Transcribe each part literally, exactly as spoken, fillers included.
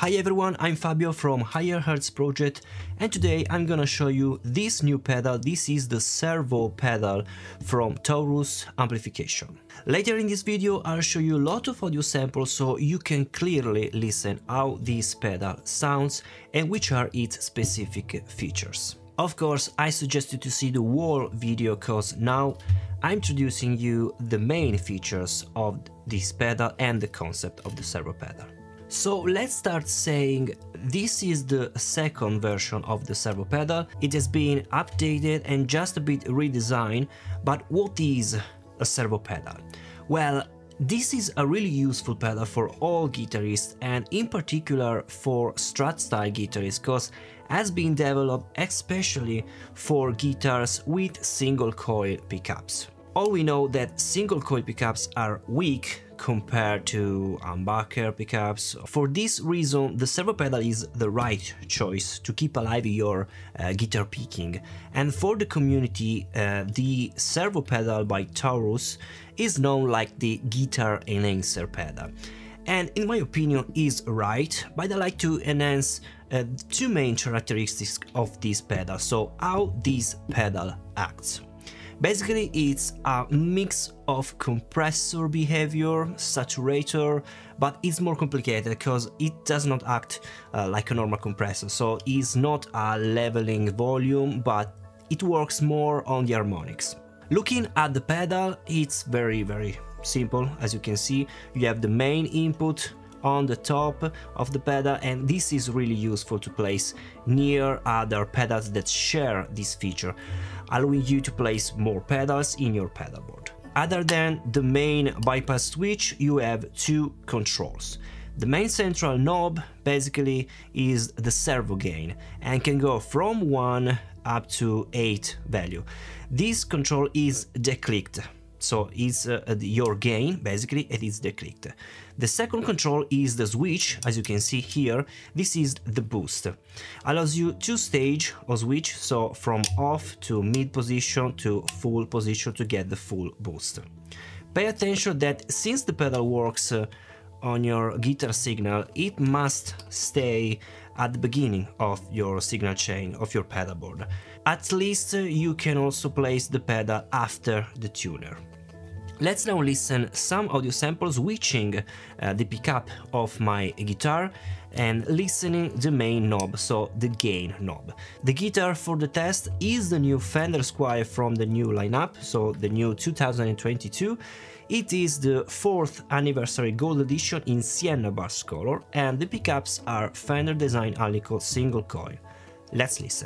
Hi everyone, I'm Fabio from Higher Hertz Project, and today I'm gonna show you this new pedal. This is the servo pedal from Taurus Amplification. Later in this video I'll show you a lot of audio samples so you can clearly listen how this pedal sounds and which are its specific features. Of course, I suggest you to see the whole video cause now I'm introducing you the main features of this pedal and the concept of the servo pedal. So let's start saying this is the second version of the servo pedal. It has been updated and just a bit redesigned, but what is a servo pedal? Well, this is a really useful pedal for all guitarists and in particular for Strat style guitarists because it has been developed especially for guitars with single coil pickups. All we know that single coil pickups are weak compared to humbucker pickups. For this reason, the servo pedal is the right choice to keep alive your uh, guitar picking. And for the community, uh, the servo pedal by Taurus is known like the guitar enhancer pedal. And in my opinion is right, but I like to enhance uh, two main characteristics of this pedal, so how this pedal acts. Basically, it's a mix of compressor behavior, saturator, but it's more complicated because it does not act uh, like a normal compressor, so it's not a leveling volume, but it works more on the harmonics. Looking at the pedal, it's very, very simple. As you can see, you have the main input on the top of the pedal, and this is really useful to place near other pedals that share this feature, allowing you to place more pedals in your pedal board. Other than the main bypass switch, you have two controls. The main central knob basically is the servo gain and can go from one up to eight value. This control is declicked, so it's uh, your gain, basically, it is declicked. The second control is the switch, as you can see here. This is the boost. Allows you two stage of switch, so from off to mid position to full position to get the full boost. Pay attention that since the pedal works uh, on your guitar signal, it must stay at the beginning of your signal chain of your pedal board. At least uh, you can also place the pedal after the tuner. Let's now listen some audio samples switching uh, the pickup of my guitar and listening the main knob, so the gain knob. The guitar for the test is the new Fender Squier from the new lineup, so the new two thousand twenty-two. It is the fourth anniversary gold edition in sienna bass color, and the pickups are Fender Design Alnico single coil. Let's listen.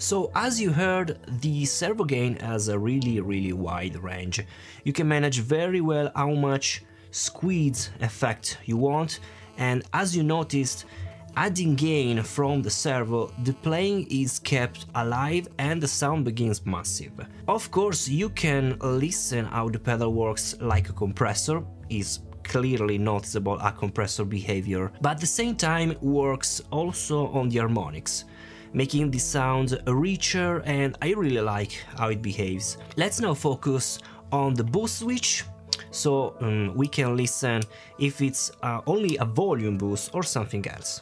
So as you heard, the servo gain has a really really wide range. You can manage very well how much squeeze effect you want, and as you noticed, adding gain from the servo, the playing is kept alive and the sound begins massive. Of course, you can listen how the pedal works like a compressor, is clearly noticeable a compressor behavior, but at the same time works also on the harmonics, making the sound richer, and I really like how it behaves. Let's now focus on the boost switch, so um, we can listen if it's uh, only a volume boost or something else.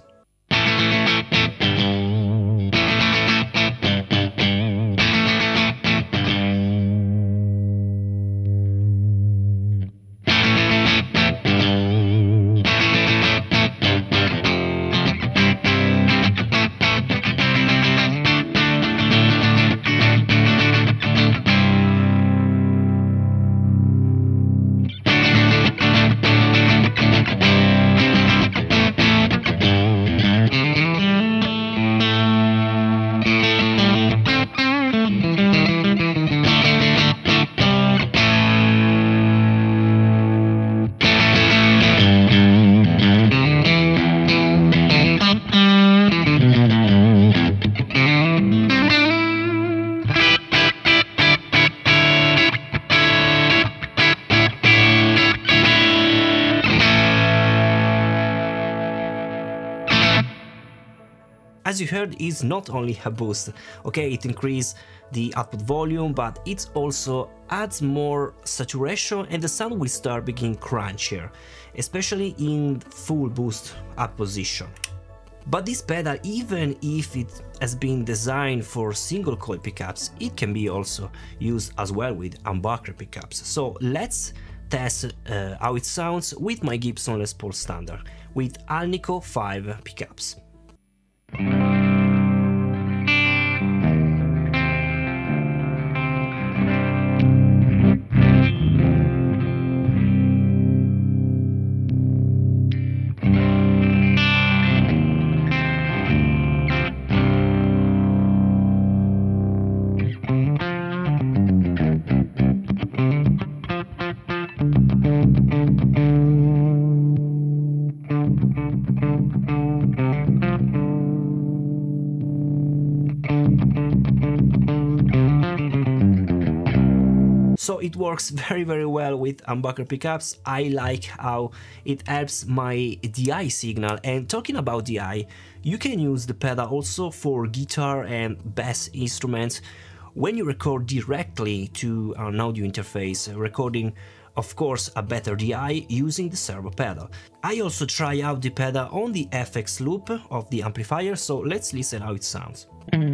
As you heard, it's not only a boost, okay, it increases the output volume, but it also adds more saturation and the sound will start being crunchier, especially in full boost up position. But this pedal, even if it has been designed for single coil pickups, it can be also used as well with humbucker pickups. So let's test uh, how it sounds with my Gibson Les Paul Standard with Alnico five pickups. So it works very very well with humbucker pickups. I like how it helps my D I signal, and talking about D I, you can use the pedal also for guitar and bass instruments when you record directly to an audio interface, recording of course a better D I using the servo pedal. I also try out the pedal on the F X loop of the amplifier, so let's listen how it sounds.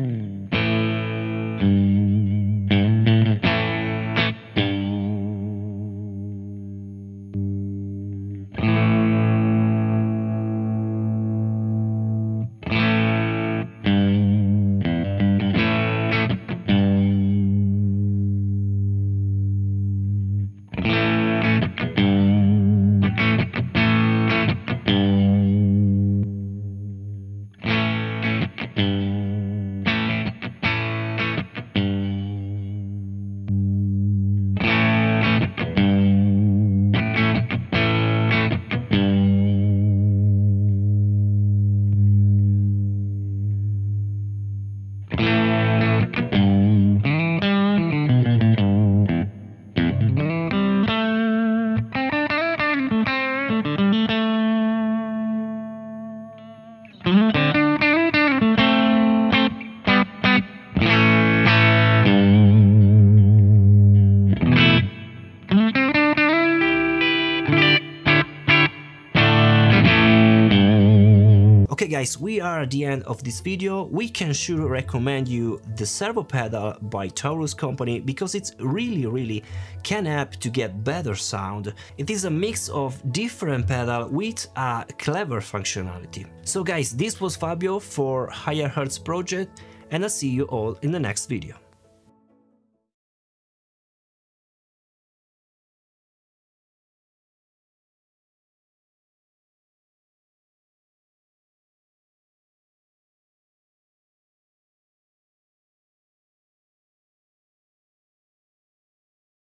Okay guys, we are at the end of this video. We can sure recommend you the servo pedal by Taurus company because it's really really can help to get better sound. It is a mix of different pedal with a clever functionality. So guys, this was Fabio for Higher Hertz Project, and I'll see you all in the next video.